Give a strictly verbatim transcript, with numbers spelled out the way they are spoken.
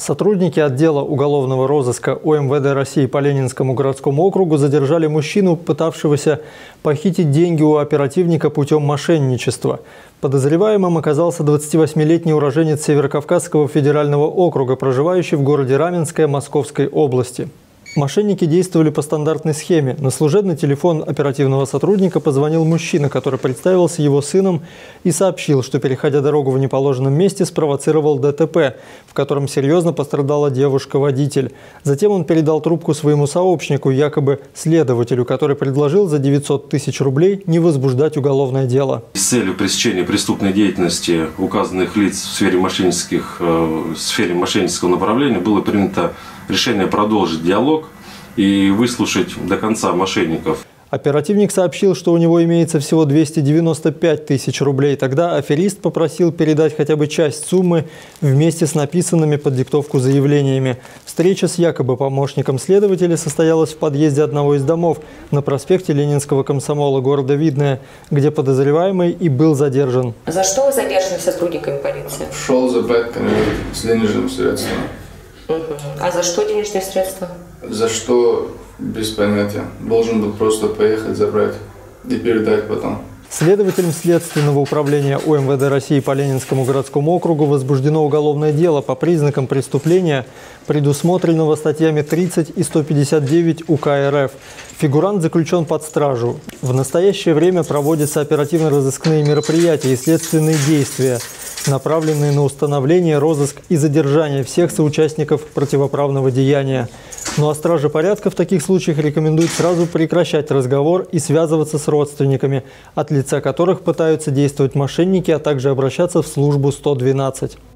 Сотрудники отдела уголовного розыска У Эм Вэ Дэ России по Ленинскому городскому округу задержали мужчину, пытавшегося похитить деньги у оперативника путем мошенничества. Подозреваемым оказался двадцативосьмилетний уроженец Северокавказского федерального округа, проживающий в городе Раменское Московской области. Мошенники действовали по стандартной схеме. На служебный телефон оперативного сотрудника позвонил мужчина, который представился его сыном и сообщил, что, переходя дорогу в неположенном месте, спровоцировал Дэ Тэ Пэ, в котором серьезно пострадала девушка-водитель. Затем он передал трубку своему сообщнику, якобы следователю, который предложил за девятьсот тысяч рублей не возбуждать уголовное дело. С целью пресечения преступной деятельности указанных лиц в сфере мошеннических, в сфере мошеннического направления было принято решение продолжить диалог и выслушать до конца мошенников. Оперативник сообщил, что у него имеется всего двести девяносто пять тысяч рублей. Тогда аферист попросил передать хотя бы часть суммы вместе с написанными под диктовку заявлениями. Встреча с якобы помощником следователя состоялась в подъезде одного из домов на проспекте Ленинского комсомола города Видное, где подозреваемый и был задержан. За что вы задержаны сотрудниками полиции? Шел за бэтками с денежными средствами. Угу. А за что денежные средства? За что, без понятия. Должен был просто поехать, забрать и передать потом. Следователем Следственного управления У Эм Вэ Дэ России по Ленинскому городскому округу возбуждено уголовное дело по признакам преступления, предусмотренного статьями тридцать и сто пятьдесят девять У К Эр Эф. Фигурант заключен под стражу. В настоящее время проводятся оперативно-розыскные мероприятия и следственные действия, направленные на установление, розыск и задержание всех соучастников противоправного деяния. Ну а стражи порядка в таких случаях рекомендуют сразу прекращать разговор и связываться с родственниками, от лица которых пытаются действовать мошенники, а также обращаться в службу сто двенадцать.